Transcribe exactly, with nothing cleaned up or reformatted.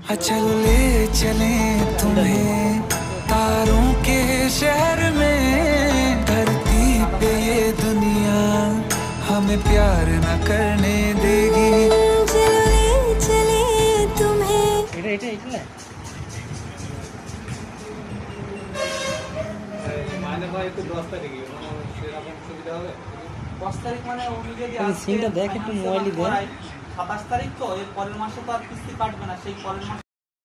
चलो ले चले तुम्हें तारों के शहर में, धरती पे ये दुनिया हमें प्यार न करने देगी। चलो ले चले तुम्हें। এটা এটা এটা মানে ভাই একটু দশ তারিখ সেরকম সুবিধা হবে। দশ তারিখ মানে উনি যদি সিনটা দেখ একটু মোবাইলে দেখ। সাতাশ তারিখ তো এর পরের মাসে তো আর কিস্তি কাটবে না, সেই পরের মাসে